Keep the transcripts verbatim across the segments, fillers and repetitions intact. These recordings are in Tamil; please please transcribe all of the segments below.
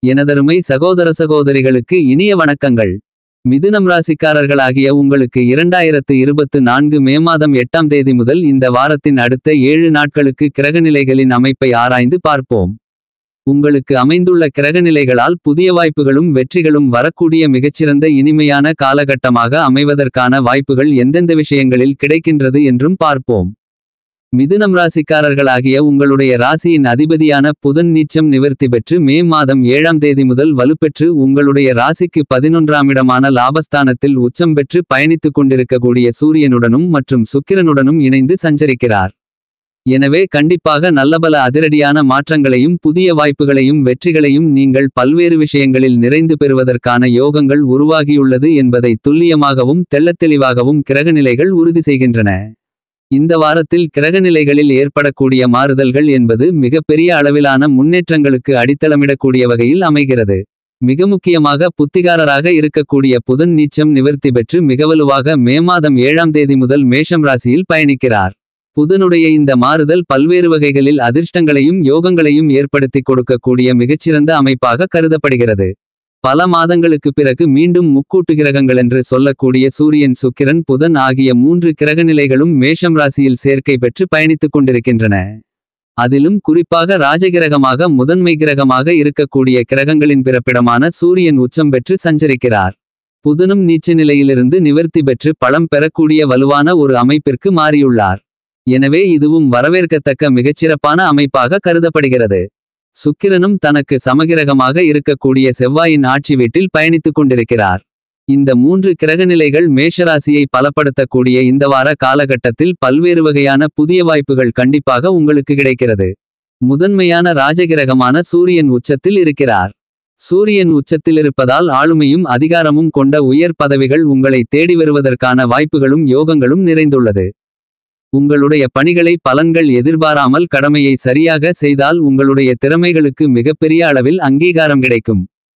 எனதருமை சகோதர சகோதரிகளுக்கு இனிய வணக்கங்கள். மிதுனம் ராசிக்காரர்களாகிய உங்களுக்கு இரண்டாயிரத்து இருபத்து நான்கு மே மாதம் எட்டாம் தேதி முதல் இந்த வாரத்தின் அடுத்த ஏழு நாட்களுக்கு கிரகநிலைகளின் அமைப்பை ஆராய்ந்து பார்ப்போம். உங்களுக்கு அமைந்துள்ள கிரகநிலைகளால் புதிய வாய்ப்புகளும் வெற்றிகளும் வரக்கூடிய மிகச்சிறந்த இனிமையான காலகட்டமாக அமைவதற்கான வாய்ப்புகள் எந்தெந்த விஷயங்களில் கிடைக்கின்றது என்றும் பார்ப்போம். மிதுனம் ராசிக்காரர்களாகிய உங்களுடைய ராசியின் அதிபதியான புதன் நீச்சம் நிவர்த்தி பெற்று மே மாதம் ஏழாம் தேதி முதல் வலுப்பெற்று உங்களுடைய ராசிக்கு பதினொன்றாம் இடமான லாபஸ்தானத்தில் உச்சம் பெற்று பயணித்துக் கொண்டிருக்கக்கூடிய சூரியனுடனும் மற்றும் சுக்கிரனுடனும் இணைந்து சஞ்சரிக்கிறார். எனவே கண்டிப்பாக நல்லபல அதிரடியான மாற்றங்களையும் புதிய வாய்ப்புகளையும் வெற்றிகளையும் நீங்கள் பல்வேறு விஷயங்களில் நிறைந்து பெறுவதற்கான யோகங்கள் உருவாகியுள்ளது என்பதை துல்லியமாகவும் தெள்ளத்தெளிவாகவும் கிரகநிலைகள் உறுதி செய்கின்றன. இந்த வாரத்தில் கிரகநிலைகளில் ஏற்படக்கூடிய மாறுதல்கள் என்பது மிக பெரிய அளவிலான முன்னேற்றங்களுக்கு அடித்தளமிடக்கூடிய வகையில் அமைகிறது. மிக முக்கியமாக புத்திகாரராக இருக்கக்கூடிய புதன் நீச்சம் நிவர்த்தி பெற்று மிகவலுவாக மே மாதம் ஏழாம் தேதி முதல் மேஷம் ராசியில் பயணிக்கிறார். புதனுடைய இந்த மாறுதல் பல்வேறு வகைகளில் அதிர்ஷ்டங்களையும் யோகங்களையும் ஏற்படுத்தி கொடுக்கக்கூடிய மிகச்சிறந்த அமைப்பாக கருதப்படுகிறது. பல மாதங்களுக்கு பிறகு மீண்டும் முக்கூட்டு கிரகங்களென்று சொல்லக்கூடிய சூரியன் சுக்கிரன் புதன் ஆகிய மூன்று கிரகநிலைகளும் மேஷம் ராசியில் சேர்க்கை பெற்று பயணித்துக் கொண்டிருக்கின்றன. அதிலும் குறிப்பாக ராஜகிரகமாக முதன்மை கிரகமாக இருக்கக்கூடிய கிரகங்களின் பிறப்பிடமான சூரியன் உச்சம் பெற்று சஞ்சரிக்கிறார். புதனும் நீச்ச நிலையிலிருந்து நிவர்த்தி பெற்று பலம் பெறக்கூடிய வலுவான ஒரு அமைப்பிற்கு மாறியுள்ளார். எனவே இதுவும் வரவேற்கத்தக்க மிகச்சிறப்பான அமைப்பாக கருதப்படுகிறது. சுக்கிரனும் தனக்கு சமகிரகமாக இருக்கக்கூடிய செவ்வாயின் ஆட்சி வீட்டில் பயணித்துக் கொண்டிருக்கிறார். இந்த மூன்று கிரகநிலைகள் மேஷராசியை பலப்படுத்தக்கூடிய இந்த வார காலகட்டத்தில் பல்வேறு வகையான புதிய வாய்ப்புகள் கண்டிப்பாக உங்களுக்கு கிடைக்கிறது. முதன்மையான ராஜகிரகமான சூரியன் உச்சத்தில் இருக்கிறார். சூரியன் உச்சத்தில் இருப்பதால் ஆளுமையும் அதிகாரமும் கொண்ட உயர் பதவிகள் உங்களை தேடி வருவதற்கான வாய்ப்புகளும் யோகங்களும் நிறைந்துள்ளது. உங்களுடைய பணிகளை பலன்கள் எதிர்பாராமல் கடமையை சரியாக செய்தால் உங்களுடைய திறமைகளுக்கு மிகப்பெரிய அளவில் அங்கீகாரம் கிடைக்கும்.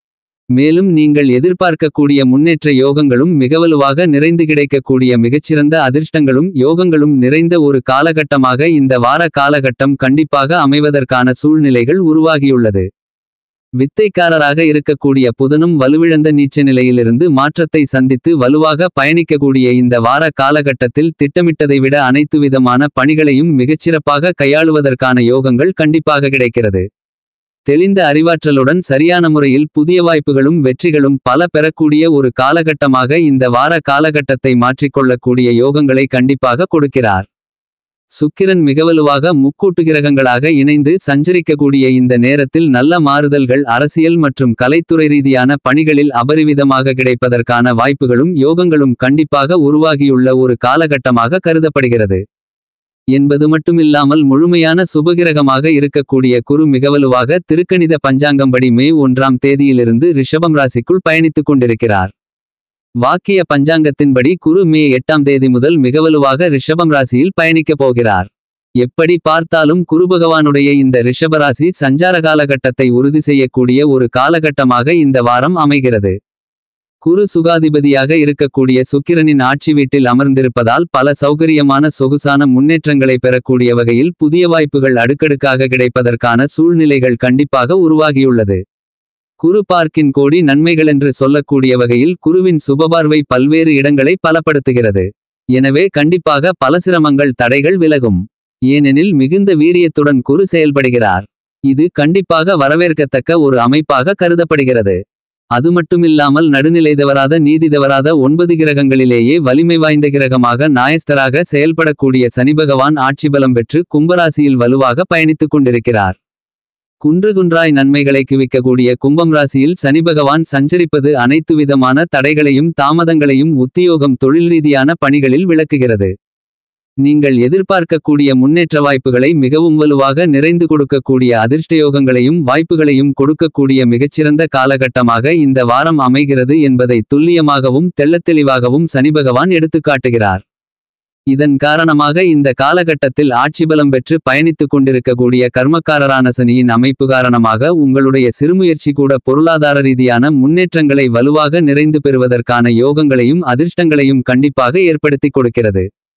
மேலும் நீங்கள் எதிர்பார்க்கக்கூடிய முன்னேற்ற யோகங்களும் மிகவலுவாக நிறைந்து கிடைக்கக்கூடிய மிகச்சிறந்த அதிர்ஷ்டங்களும் யோகங்களும் நிறைந்த ஒரு காலகட்டமாக இந்த வார காலகட்டம் கண்டிப்பாக அமைவதற்கான சூழ்நிலைகள் உருவாகியுள்ளது. வித்தைக்காரராக இருக்கக்கூடிய புதனும் வலுவிழந்த நீச்ச நிலையிலிருந்து மாற்றத்தை சந்தித்து வலுவாக பயணிக்கக்கூடிய இந்த வார காலகட்டத்தில் திட்டமிட்டதை விட அனைத்து விதமான பணிகளையும் மிகச்சிறப்பாக கையாளுவதற்கான யோகங்கள் கண்டிப்பாக கிடைக்கிறது. தெளிந்த அறிவாற்றலுடன் சரியான முறையில் புதிய வாய்ப்புகளும் வெற்றிகளும் பல பெறக்கூடிய ஒரு காலகட்டமாக இந்த வார காலகட்டத்தை மாற்றிக்கொள்ளக்கூடிய யோகங்களை கண்டிப்பாக கொடுக்கிறார். சுக்கிரன் மிகவலுவாக முக்கூட்டு கிரகங்களாக இணைந்து சஞ்சரிக்கக்கூடிய இந்த நேரத்தில் நல்ல மாறுதல்கள் அரசியல் மற்றும் கலைத்துறை ரீதியான பணிகளில் அபரிவிதமாக கிடைப்பதற்கான வாய்ப்புகளும் யோகங்களும் கண்டிப்பாக உருவாகியுள்ள ஒரு காலகட்டமாக கருதப்படுகிறது. என்பது மட்டுமில்லாமல் முழுமையான சுபகிரகமாக இருக்கக்கூடிய குரு மிகவலுவாக திருக்கணித பஞ்சாங்கம்படி மே ஒன்றாம் தேதியிலிருந்து ரிஷபம் ராசிக்குள் பயணித்துக் கொண்டிருக்கிறார். வாக்கிய பஞ்சாங்கத்தின்படி குரு மே எட்டாம் தேதி முதல் மிகவலுவாக ரிஷபம் ராசியில் பயணிக்கப் போகிறார். எப்படி பார்த்தாலும் குரு பகவானுடைய இந்த ரிஷபராசி சஞ்சார காலகட்டத்தை உறுதி செய்யக்கூடிய ஒரு காலகட்டமாக இந்த வாரம் அமைகிறது. குரு சுகாதிபதியாக இருக்கக்கூடிய சுக்கிரனின் ஆட்சி வீட்டில் அமர்ந்திருப்பதால் பல சௌகரியமான சொகுசான முன்னேற்றங்களை பெறக்கூடிய வகையில் புதிய வாய்ப்புகள் அடுக்கடுக்காக கிடைப்பதற்கான சூழ்நிலைகள் கண்டிப்பாக உருவாகியுள்ளது. குரு பார்க்கின் கோடி நன்மைகளென்று சொல்லக்கூடிய வகையில் குருவின் சுபபார்வை பல்வேறு இடங்களை பலப்படுத்துகிறது. எனவே கண்டிப்பாக பல சிரமங்கள் தடைகள் விலகும். ஏனெனில் மிகுந்த வீரியத்துடன் குரு செயல்படுகிறார். இது கண்டிப்பாக வரவேற்கத்தக்க ஒரு அமைப்பாக கருதப்படுகிறது. அது மட்டுமில்லாமல் நடுநிலை தவறாத நீதி தவறாத ஒன்பது கிரகங்களிலேயே வலிமை வாய்ந்த கிரகமாக நாயஸ்தராக செயல்படக்கூடிய சனிபகவான் ஆட்சிபலம் பெற்று கும்பராசியில் வலுவாக பயணித்துக் கொண்டிருக்கிறார். குன்று குன்றாய் நன்மைகளை குவிக்கக்கூடிய கும்பம் ராசியில் சனிபகவான் சஞ்சரிப்பது அனைத்து விதமான தடைகளையும் தாமதங்களையும் உத்தியோகம் தொழில் ரீதியான பணிகளில் விளக்குகிறது. நீங்கள் எதிர்பார்க்கக்கூடிய முன்னேற்ற வாய்ப்புகளை மிகவும் வலுவாக நிறைந்து கொடுக்கக்கூடிய அதிர்ஷ்டயோகங்களையும் வாய்ப்புகளையும் கொடுக்கக்கூடிய மிகச்சிறந்த காலகட்டமாக இந்த வாரம் அமைகிறது என்பதை துல்லியமாகவும் தெள்ளத்தெளிவாகவும் சனிபகவான் எடுத்துக்காட்டுகிறார். இதன் காரணமாக இந்த காலகட்டத்தில் ஆட்சிபலம் பெற்று பயணித்துக் கொண்டிருக்கக்கூடிய கர்மக்காரரான சனியின் அமைப்பு காரணமாக உங்களுடைய சிறுமுயற்சி கூட பொருளாதார ரீதியான முன்னேற்றங்களை வலுவாக நிறைந்து பெறுவதற்கான யோகங்களையும் அதிர்ஷ்டங்களையும் கண்டிப்பாக ஏற்படுத்தி கொடுக்கிறது.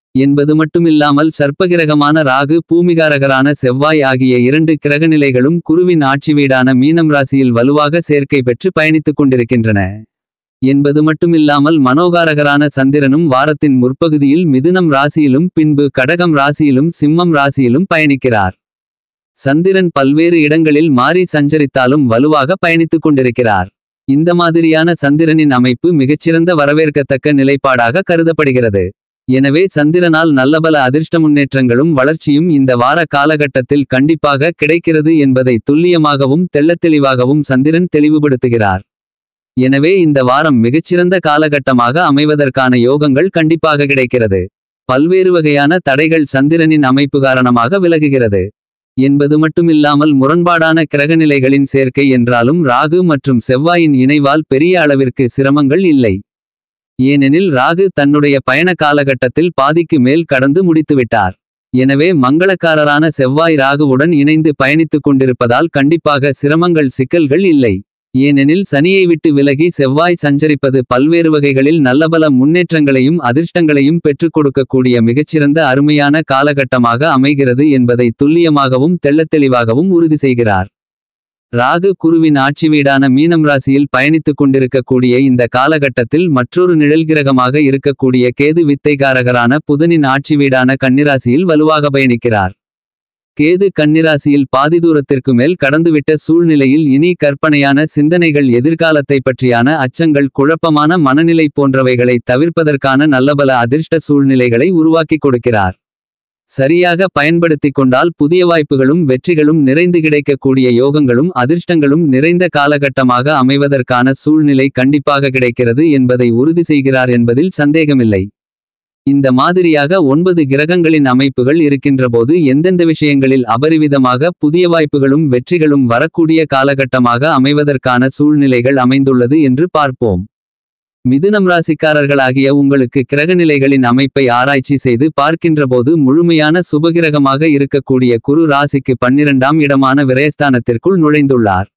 என்பது மட்டுமில்லாமல் சர்ப்பகிரகமான ராகு பூமிகாரகரான செவ்வாய் ஆகிய இரண்டு கிரகநிலைகளும் குருவின் ஆட்சி வீடான மீனம் ராசியில் வலுவாக சேர்க்கை பெற்று பயணித்துக் கொண்டிருக்கின்றன என்பது மட்டுமில்லாமல் மனோகாரகரான சந்திரனும் வாரத்தின் முற்பகுதியில் மிதுனம் ராசியிலும் பின்பு கடகம் ராசியிலும் சிம்மம் ராசியிலும் பயணிக்கிறார். சந்திரன் பல்வேறு இடங்களில் மாறி சஞ்சரித்தாலும் வலுவாக பயணித்துக் கொண்டிருக்கிறார். இந்த மாதிரியான சந்திரனின் அமைப்பு மிகச்சிறந்த வரவேற்கத்தக்க நிலைப்பாடாக கருதப்படுகிறது. எனவே சந்திரனால் நல்லபல அதிர்ஷ்ட முன்னேற்றங்களும் வளர்ச்சியும் இந்த வார காலகட்டத்தில் கண்டிப்பாக கிடைக்கிறது என்பதை துல்லியமாகவும் தெள்ளத்தெளிவாகவும் சந்திரன் தெளிவுபடுத்துகிறார். எனவே இந்த வாரம் மிகச்சிறந்த காலகட்டமாக அமைவதற்கான யோகங்கள் கண்டிப்பாக கிடைக்கிறது. பல்வேறு வகையான தடைகள் சந்திரனின் அமைப்பு காரணமாக விலகுகிறது என்பது மட்டுமில்லாமல் முரண்பாடான கிரகநிலைகளின் சேர்க்கை என்றாலும் ராகு மற்றும் செவ்வாயின் இணைவால் பெரிய அளவிற்கு சிரமங்கள் இல்லை. ஏனெனில் ராகு தன்னுடைய பயண காலகட்டத்தில் பாதிக்கு மேல் கடந்து முடித்துவிட்டார். எனவே மங்களக்காரரான செவ்வாய் ராகுவுடன் இணைந்து பயணித்துக் கொண்டிருப்பதால் கண்டிப்பாக சிரமங்கள் சிக்கல்கள் இல்லை. ஏனெனில் சனியை விட்டு விலகி செவ்வாய் சஞ்சரிப்பது பல்வேறு வகைகளில் நல்லபல முன்னேற்றங்களையும் அதிர்ஷ்டங்களையும் பெற்றுக் கொடுக்கக்கூடிய மிகச்சிறந்த அருமையான காலகட்டமாக அமைகிறது என்பதை துல்லியமாகவும் தெள்ளத்தெளிவாகவும் உறுதி செய்கிறார். ராகு குருவின் ஆட்சி வீடான மீனம் ராசியில் பயணித்துக் கொண்டிருக்கக்கூடிய இந்த காலகட்டத்தில் மற்றொரு நிழல்கிரகமாக இருக்கக்கூடிய கேது வித்தைகாரகரான புதனின் ஆட்சி வீடான கன்னிராசியில் வலுவாக பயணிக்கிறார். கேது கன்னிராசியில் பாதி தூரத்திற்கு மேல் கடந்துவிட்ட சூழ்நிலையில் இனி கற்பனையான சிந்தனைகள் எதிர்காலத்தை பற்றியான அச்சங்கள் குழப்பமான மனநிலை போன்றவைகளை தவிர்ப்பதற்கான நல்லபல அதிர்ஷ்ட சூழ்நிலைகளை உருவாக்கிக் கொடுக்கிறார். சரியாக பயன்படுத்திக் கொண்டால் புதிய வாய்ப்புகளும் வெற்றிகளும் நிறைந்து கிடைக்கக்கூடிய யோகங்களும் அதிர்ஷ்டங்களும் நிறைந்த காலகட்டமாக அமைவதற்கான சூழ்நிலை கண்டிப்பாக கிடைக்கிறது என்பதை உறுதி செய்கிறார் என்பதில் சந்தேகமில்லை. இந்த மாதிரியாக ஒன்பது கிரகங்களின் அமைப்புகள் இருக்கின்றபோது எந்தெந்த விஷயங்களில் அபரிவிதமாக புதிய வாய்ப்புகளும் வெற்றிகளும் வரக்கூடிய காலகட்டமாக அமைவதற்கான சூழ்நிலைகள் அமைந்துள்ளது என்று பார்ப்போம். மிதுனம் ராசிக்காரர்களாகிய உங்களுக்கு கிரகநிலைகளின் அமைப்பை ஆராய்ச்சி செய்து பார்க்கின்றபோது முழுமையான சுபகிரகமாக இருக்கக்கூடிய குரு ராசிக்கு பன்னிரண்டாம் இடமான விரயஸ்தானத்திற்குள் நுழைந்துள்ளார்.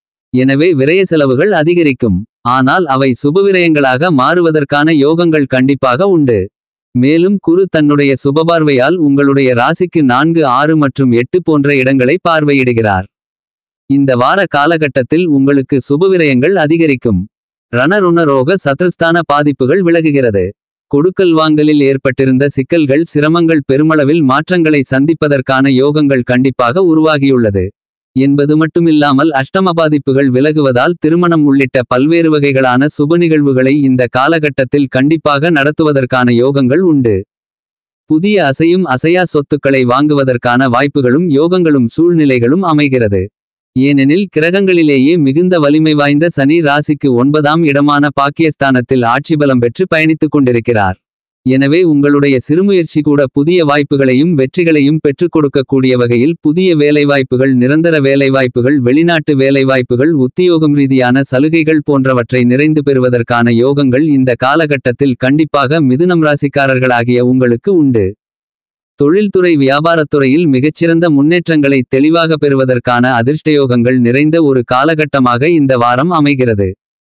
எனவே விரய செலவுகள் அதிகரிக்கும். ஆனால் அவை சுபவிரயங்களாக மாறுவதற்கான யோகங்கள் கண்டிப்பாக உண்டு. மேலும் குரு தன்னுடைய சுபபார்வையால் உங்களுடைய ராசிக்கு நான்கு ஆறு மற்றும் எட்டு போன்ற இடங்களை பார்வையிடுகிறார். இந்த வார காலகட்டத்தில் உங்களுக்கு சுபவிரயங்கள் அதிகரிக்கும். ரணருண ரோக சத்ருஸ்தான பாதிப்புகள் விலகுகிறது. கொடுக்கல் வாங்கலில் ஏற்பட்டிருந்த சிக்கல்கள் சிரமங்கள் பெருமளவில் மாற்றங்களை சந்திப்பதற்கான யோகங்கள் கண்டிப்பாக உருவாகியுள்ளது என்பது மட்டுமில்லாமல் அஷ்டம பாதிப்புகள் விலகுவதால் திருமணம் உள்ளிட்ட பல்வேறு வகைகளான சுப நிகழ்வுகளை இந்த காலகட்டத்தில் கண்டிப்பாக நடத்துவதற்கான யோகங்கள் உண்டு. புதிய அசையும் அசையா சொத்துக்களை வாங்குவதற்கான வாய்ப்புகளும் யோகங்களும் சூழ்நிலைகளும் அமைகிறது. ஏனெனில் கிரகங்களிலேயே மிகுந்த வலிமை வாய்ந்த சனி ராசிக்கு ஒன்பதாம் இடமான பாக்கியஸ்தானத்தில் ஆட்சிபலம் பெற்று பயணித்துக் கொண்டிருக்கிறார். எனவே உங்களுடைய சிறுமுயற்சி கூட புதிய வாய்ப்புகளையும் வெற்றிகளையும் பெற்றுக் கொடுக்கக்கூடிய வகையில் புதிய வேலைவாய்ப்புகள் நிரந்தர வேலைவாய்ப்புகள் வெளிநாட்டு வேலைவாய்ப்புகள் உத்தியோகம் ரீதியான சலுகைகள் போன்றவற்றை நிறைந்து பெறுவதற்கான யோகங்கள் இந்த காலகட்டத்தில் கண்டிப்பாக மிதுனம் ராசிக்காரர்களாகிய உங்களுக்கு உண்டு. தொழில்துறை வியாபாரத்துறையில் மிகச்சிறந்த முன்னேற்றங்களை தெளிவாக பெறுவதற்கான அதிர்ஷ்டயோகங்கள் நிறைந்த ஒரு காலகட்டமாக இந்த வாரம் அமைகிறது.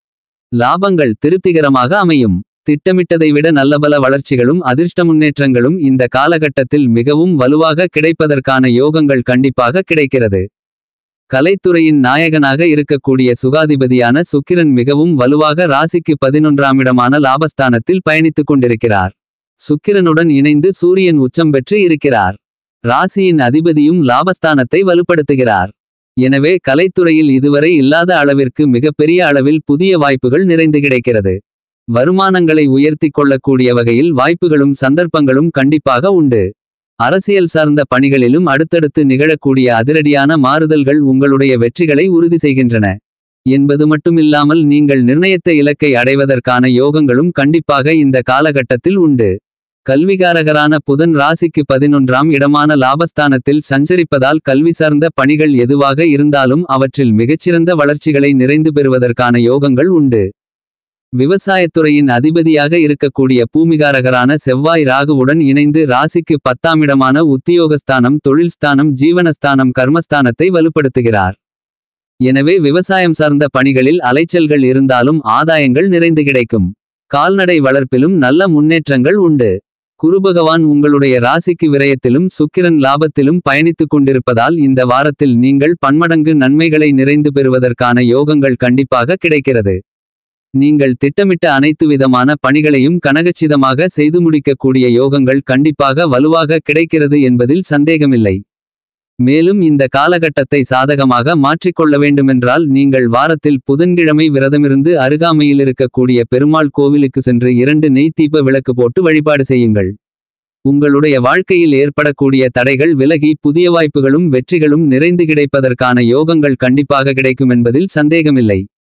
லாபங்கள் திருப்திகரமாக அமையும். திட்டமிட்டதை விட நல்லபல வளர்ச்சிகளும் அதிர்ஷ்ட முன்னேற்றங்களும் இந்த காலகட்டத்தில் மிகவும் வலுவாக கிடைப்பதற்கான யோகங்கள் கண்டிப்பாக கிடைக்கிறது. கலைத்துறையின் நாயகனாக இருக்கக்கூடிய சுகாதிபதியான சுக்கிரன் மிகவும் வலுவாக ராசிக்கு பதினொன்றாம் இடமான லாபஸ்தானத்தில் பயணித்துக் கொண்டிருக்கிறார். சுக்கிரனுடன் இணைந்து சூரியன் உச்சம் பெற்று இருக்கிறார். ராசியின் அதிபதியும் லாபஸ்தானத்தை வலுப்படுத்துகிறார். எனவே கலைத்துறையில் இதுவரை இல்லாத அளவிற்கு மிகப்பெரிய அளவில் புதிய வாய்ப்புகள் நிறைந்து கிடைக்கிறது. வருமானங்களை உயர்த்தி கொள்ளக்கூடிய வகையில் வாய்ப்புகளும் சந்தர்ப்பங்களும் கண்டிப்பாக உண்டு. அரசியல் சார்ந்த பணிகளிலும் அடுத்தடுத்து நிகழக்கூடிய அதிரடியான மாறுதல்கள் உங்களுடைய வெற்றிகளை உறுதி செய்கின்றன என்பது மட்டுமில்லாமல் நீங்கள் நிர்ணயித்த இலக்கை அடைவதற்கான யோகங்களும் கண்டிப்பாக இந்த காலகட்டத்தில் உண்டு. கல்விகாரகரான புதன் ராசிக்கு பதினொன்றாம் இடமான லாபஸ்தானத்தில் சஞ்சரிப்பதால் கல்வி சார்ந்த பணிகள் எதுவாக இருந்தாலும் அவற்றில் மிகச்சிறந்த வளர்ச்சிகளை நிறைந்து பெறுவதற்கான யோகங்கள் உண்டு. விவசாயத்துறையின் அதிபதியாக இருக்கக்கூடிய பூமிகாரகரான செவ்வாய் ராகுவுடன் இணைந்து ராசிக்கு பத்தாம் இடமான உத்தியோகஸ்தானம் தொழில்ஸ்தானம் ஜீவனஸ்தானம் கர்மஸ்தானத்தை வலுப்படுத்துகிறார். எனவே விவசாயம் சார்ந்த பணிகளில் அலைச்சல்கள் இருந்தாலும் ஆதாயங்கள் நிறைந்து கிடைக்கும். கால்நடை வளர்ப்பிலும் நல்ல முன்னேற்றங்கள் உண்டு. குருபகவான் உங்களுடைய ராசிக்கு விரயத்திலும் சுக்கிரன் லாபத்திலும் பயணித்துக் கொண்டிருப்பதால் இந்த வாரத்தில் நீங்கள் பன்மடங்கு நன்மைகளை நிறைந்து பெறுவதற்கான யோகங்கள் கண்டிப்பாக கிடைக்கிறது. நீங்கள் திட்டமிட்ட அனைத்து விதமான பணிகளையும் கனகச்சிதமாக செய்து முடிக்கக்கூடிய யோகங்கள் கண்டிப்பாக வலுவாக கிடைக்கிறது என்பதில் சந்தேகமில்லை. மேலும் இந்த காலகட்டத்தை சாதகமாக மாற்றிக்கொள்ள வேண்டுமென்றால் நீங்கள் வாரத்தில் புதன்கிழமை விரதமிருந்து அருகாமையில் இருக்கக்கூடிய பெருமாள் கோவிலுக்கு சென்று இரண்டு நெய் தீப விளக்கு போட்டு வழிபாடு செய்யுங்கள். உங்களுடைய வாழ்க்கையில் ஏற்படக்கூடிய தடைகள் விலகி புதிய வாய்ப்புகளும் வெற்றிகளும் நிறைந்து கிடைப்பதற்கான யோகங்கள் கண்டிப்பாக கிடைக்கும் என்பதில் சந்தேகமில்லை.